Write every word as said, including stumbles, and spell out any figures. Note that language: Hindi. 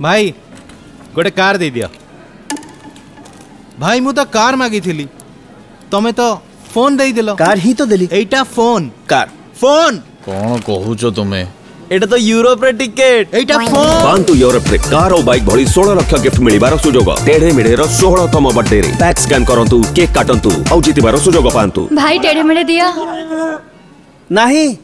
भाई गोटे कार दे दिया। भाई मु तो कार मागी थी, तमें तो फोन दे दिलो। कार ही तो देली। एटा फोन कार फोन कौन कहूच तुम्हें? एटा तो यूरोप रे टिकेट। एटा फोन पांतु यूरोप रे कार और बाइक भली सोलह लाख गिफ्ट मिलिबार सुजोग। टेढ़े मेढ़े रो सोलह तम बर्थडे रे पैक स्कैन करंतु, केक काटंतु और जीतिबार सुजोग पांतु। भाई टेढ़े मेढ़े दिया नहीं।